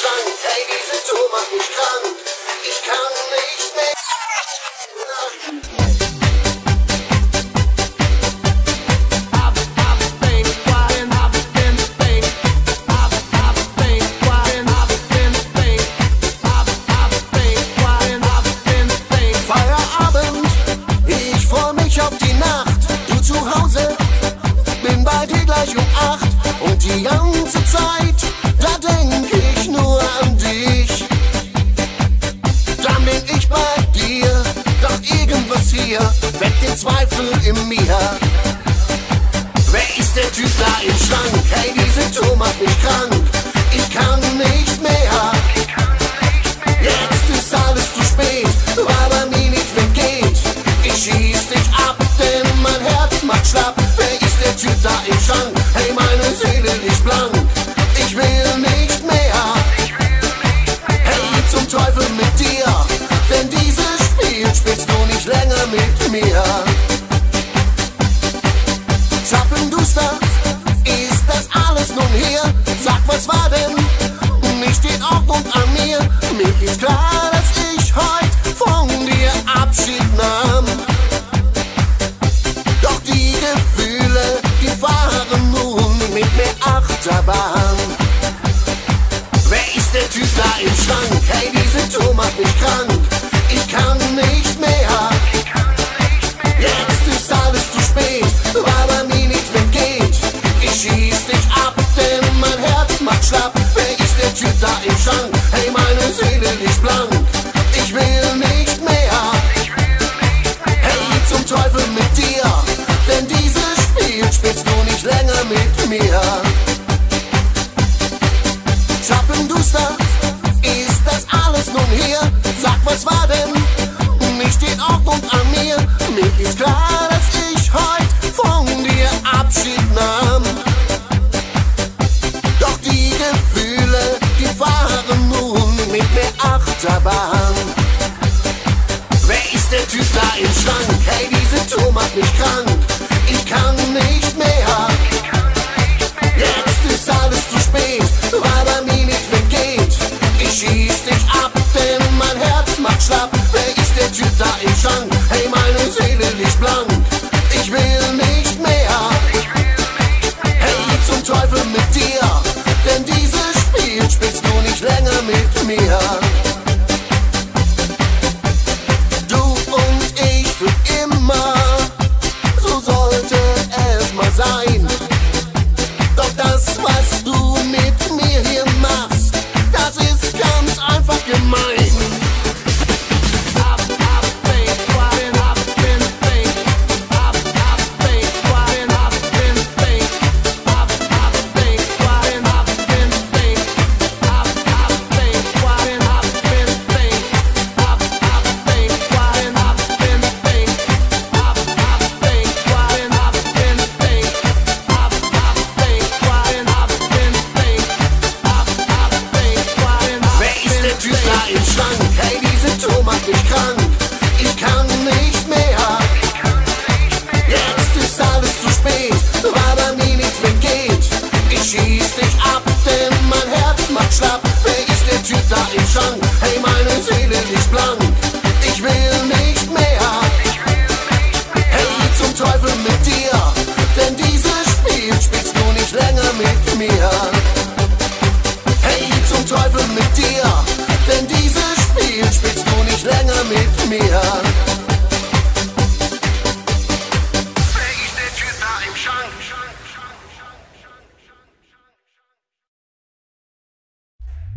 Schrank. Hey, diese Tour macht mich krank. Ich kann nicht mehr. Feierabend, ich freu mich auf die Nacht. Du zu Hause, bin bei dir gleich um 8. Und die ganze Zeit, da denk ich nur an dich. Dann bin ich bei dir, doch irgendwas hier weckt den Zweifel in mir. Wer ist der Typ da im Schrank? Hey, diese Tour macht mich krank. Ich kann nicht mehr. Jetzt ist alles zu spät, weil bei mir nichts mehr geht. Ich schieß dich ab, denn mein Herz macht schlapp. Wer ist der Typ da im Schrank? Hey, meine Seele ist blank. Ich will nicht mehr. Hey, zum Teufel mit dir, denn dieses Spiel spielst du nicht länger mit mir. Zappenduster, ist das alles nun hier? Sag, was war denn nicht in Ordnung an mir? Mir ist klar, dass ich heut von dir Abschied nahm. Doch die Gefühle, die fahren nun mit mir Achterbahn. Wer ist der Typ da im Schrank? Hey, diese Tour macht mich krank. Ich kann nicht mehr. Jetzt ist alles zu spät, weil bei mir nichts mehr geht. Ich schieß dich ab, denn mein Herz macht schlapp. Wer ist der Typ da im Schrank? Hey, meine Seele ist blank. Ich will nicht mehr. Hey, zum Teufel mit dir, denn dieses Spiel spielst du nicht länger mit mir. Zappenduster, ist das alles nun hier? Sag, was war denn nicht in Ordnung an mir? Mir ist klar, dass ich heut von dir Abschied nahm. Doch die Gefühle, die fahren nun mit mir Achterbahn. Wer ist der Typ da im Schrank? Hey, diese Tour macht mich krank. Ich kann nicht mehr. Jetzt ist alles zu spät, weil bei mir nichts mehr geht. Ich schieß dich ab, denn mein Herz macht schlapp. Wer ist der Typ da im Schrank? Hey, meine Seele ist blank. Ich will nicht mehr. Hey, zum Teufel mit dir, denn dieses Spiel spielst du nicht länger mit mir. Du und ich für immer, so sollte es mal sein. Doch das, was du mit mir hier machst, das ist ganz einfach gemein. Hey, diese Tour macht mich krank. Ich kann nicht mehr. Jetzt ist alles zu spät, weil bei mir nichts mehr geht. Ich schieß dich ab, denn mein Herz macht schlapp. Wer ist der Typ da im Schrank? Hey, meine Seele ist blank. Ich will nicht mehr. Hey, zum Teufel mit dir, denn dieses Spiel spielst du nicht länger mit mir. Hey, zum Teufel mit dir, denn dieses Spiel spielst du nicht länger mit mir. Wer ist der Typ da im Schrank?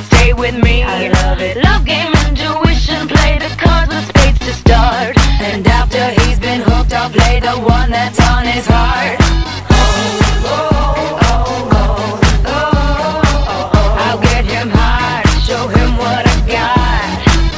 stay with me. I love it. Love game, intuition, play the cards with spades to start. And after he's been hooked, I'll play the one that's on his heart. I'll get him hard, show him what I got.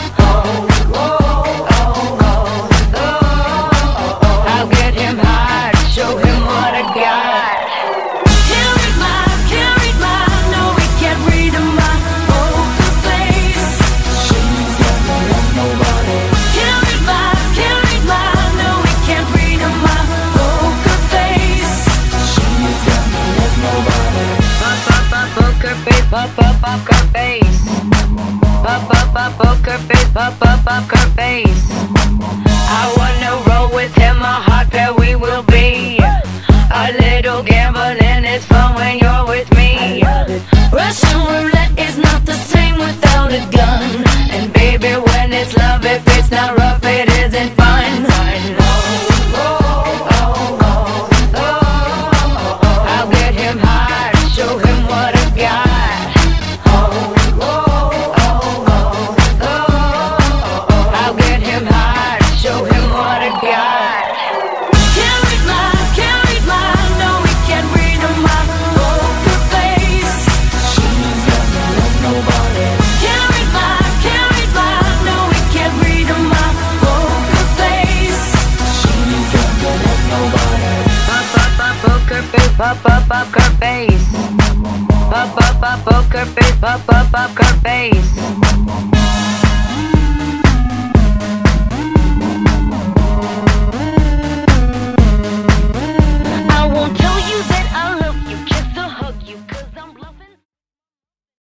I'll get him hard, show him what I got. Can't read my, no, he can't read my poker face. She's got me like nobody. Can't read my, no, he can't read my poker face. She's got me like nobody. Poker face, poker face. Poker face, poker face. I wanna roll with him, a hot pair we will be. A little gambling is fun when you're with me. Russian roulette is not the same without a gun. And baby, when it's love, if it's not rough, it isn't fun. I'll get him hard, show him what I got. I'll get him hard, show him what I got. Can't read my, no, he can't read my poker face. She's got me like nobody. Can't read my, no, he can't read my poker face. She's got me like nobody. Poker face, poker face. Poker face, poker face.